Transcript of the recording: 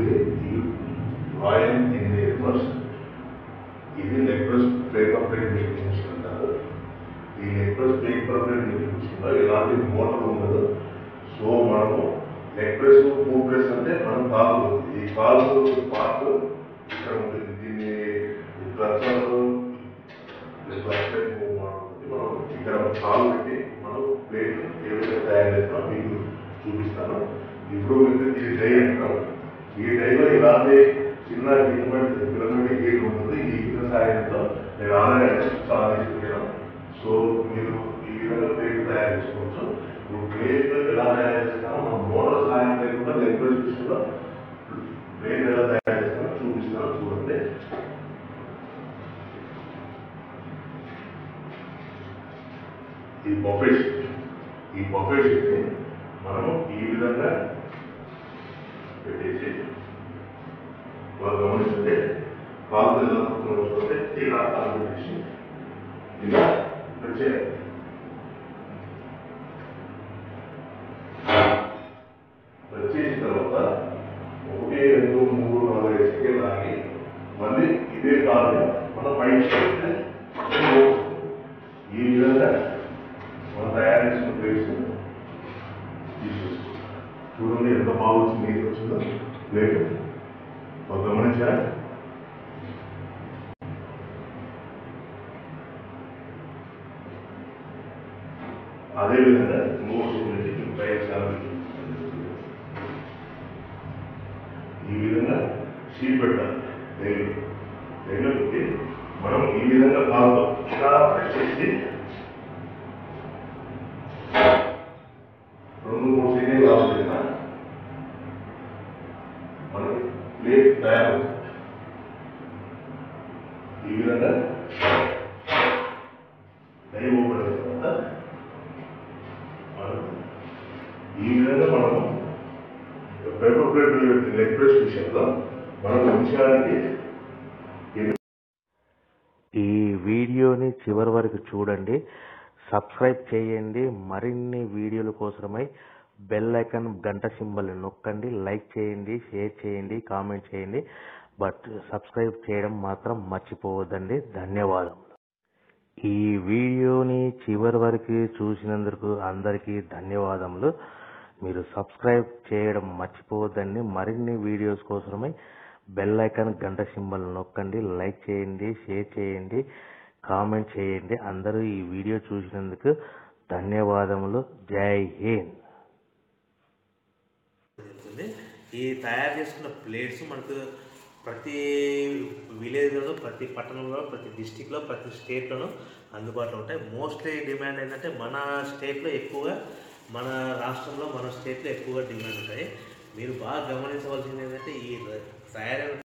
ఈ royal necklace ఇది necklace paper plate making machine అంటారు. ఈ నెక్లెస్ పేపర్ ప్లేట్ మేకింగ్ మిషన్లో ఎలాంటి మోటార్ ఉండదు. సో మనము నెక్లెస్ పూప్లెస్ అంటే మనం కాలు ఈ కాలు పార్ట్ ఇక్కడ ఉంటుంది. దీన్ని మనం ఇక్కడ కాలు పెట్టి మనం ప్లేట్ ఏ విధంగా తయారు చేస్తామో మీకు చూపిస్తాను. ఇప్పుడు మీకు ఈ డై అంటాం. ఈ డైలో ఇలాంటి చిన్న పిల్లలకి గేట్ ఉంటుంది. ఈ విధంగా సాయంతో నేను ఆల్రెడీ చాలా తీసుకుంటాను. సో మీరు ఈ విధంగా ప్లేట్ తయారు చేసుకోవచ్చు. ఇప్పుడు ప్లేట్ ఎలా తయారు చేస్తామో మనం మోటార్ సాయం లేకుండా నెక్లెస్ విషయంలో ప్లేట్ ఎలా తయారు చేస్తామో చూపిస్తాను. చూడండి, ఈ బఫే షీట్ని మనము ఈ విధంగా పెట్టేసి వాళ్ళు గమనిస్తుంటే కాలు ఎలా వస్తుంటే ఇలా కాలు పెట్టేసి ఇలా చేయాలి. చేసిన తర్వాత 1, 2, 3, 4, 5 సెకండ్లు ఆగి మళ్ళీ ఇదే కాలు మనం పైకి చేస్తే ఈ విధంగా మనం తయారు చేసిన ప్లేట్స్ తీసేసుకో. చూడండి ఎంత బాగా వచ్చింది, నీట్ వచ్చిందో ప్లేట్. గమనించారా? అదేవిధంగా ఈ విధంగా షీట్ పెట్టాలి. రైలు పెట్టి మనం ఈ విధంగా కాలుతో ఇలా ప్రెస్ చేసి 2-3 సెకండ్లు ఆగిపోయినా మనకి ప్లేట్ తయారవుతుంది. ఈ విధంగా డై ఓపెన్ అయిన తర్వాత ఈ విధంగా మనము పేపర్ ప్లేట్ నెక్లెస్ విషయంలో మనం ఉంచడానికి. ఈ వీడియోని చివరి వరకు చూడండి, సబ్స్క్రైబ్ చేయండి. మరిన్ని వీడియోల కోసమై బెల్ ఐకాన్ గంట సింబల్ నొక్కండి. లైక్ చేయండి, షేర్ చేయండి, కామెంట్ చేయండి. బట్ సబ్స్క్రైబ్ చేయడం మాత్రం మర్చిపోవద్దండి. ధన్యవాదములు. ఈ వీడియోని చివరి వరకు చూసినందుకు అందరికీ ధన్యవాదములు. మీరు సబ్స్క్రైబ్ చేయడం మర్చిపోవద్దండి. మరిన్ని వీడియోస్ కోసమై బెల్ ఐకాన్ గంట సింబల్ నొక్కండి. లైక్ చేయండి, షేర్ చేయండి, కామెంట్ చేయండి. అందరూ ఈ వీడియో చూసినందుకు ధన్యవాదములు. జై హింద్. ఈ తయారు చేసుకున్న ప్లేట్స్ మనకు ప్రతి విలేజ్లో, ప్రతి పట్టణంలో, ప్రతి డిస్టిక్లో, ప్రతి స్టేట్లోనూ అందుబాటులో ఉంటాయి. మోస్ట్లీ డిమాండ్ ఏంటంటే మన స్టేట్లో ఎక్కువగా, మన రాష్ట్రంలో, మన స్టేట్లో ఎక్కువగా డిమాండ్ ఉంటాయి. మీరు బాగా గమనించవలసింది ఏంటంటే ఈ తయారైన